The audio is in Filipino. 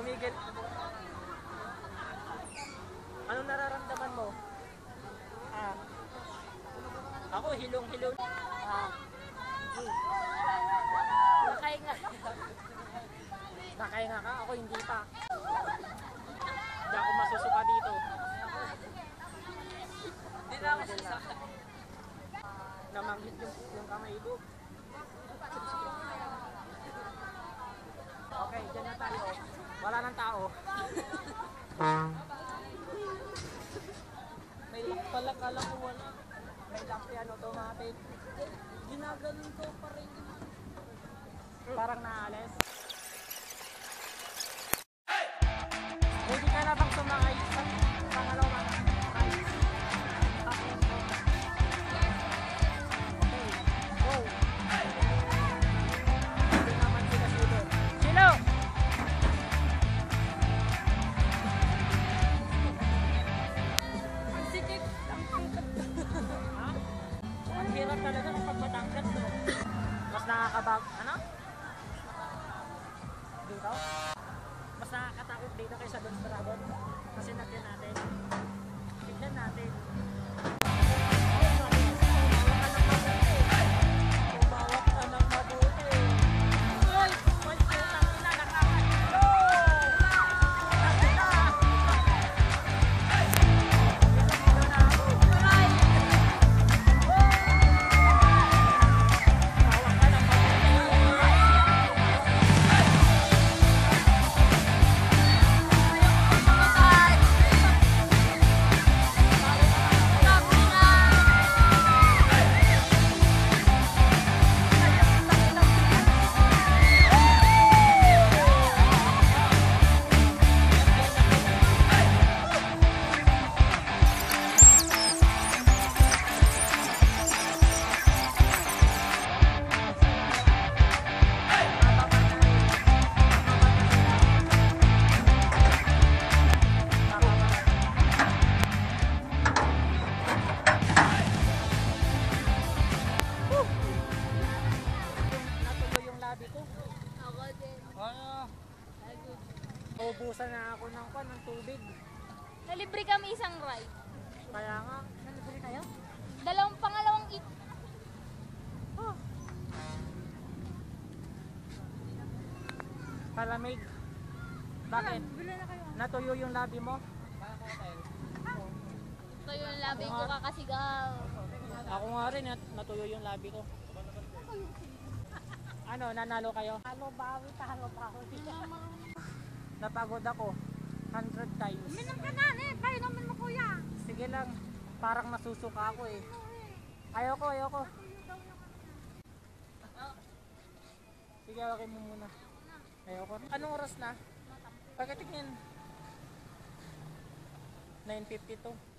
Tumigil. Anong nararamdaman mo? Ako, hilong-hilong. Nakahinga. Nakahinga ka? Ako hindi pa. Hindi ako masusuka dito. Hindi na ako sasaka. Namanghit yung kamay ko. Okay, dyan na tayo. Wala nang tao. May lock pala, kala ko wala. May lock yan, automatic. Ginaganon ko pa rin. Parang naalis. Ready ka na bang sumakay sa pangalawa? Hirap talaga kapag matangkat, no? Mas nakakabag, ano? Dito? Mas nakakatakot dito kaysa doon sa Dragon. Kasi nakyan natin. Tignan natin. Umawak ka ng mabuti. Uy! Uy! Putang ina! Nakakalo! Nakita! Dito na ako. Ubusan na ako ng tubig. Nalibre kami isang ride. Kaya nga, nalibre kayo? Pangalawang Palamig. Bakit? Bila na kayo. Natuyo yung labi mo? Ito yung labi ko kakasigaw. Ako nga rin, natuyo yung labi ko. Ano, nanalo kayo? Talo bawi. Napagod ako 100 times. Minom ka na eh, kayo naman mo kuya. Sige lang, parang masusuka ako eh. Ayoko. Sige, okay mo muna. Ayoko. Anong oras na? Pagkatingin 9:52.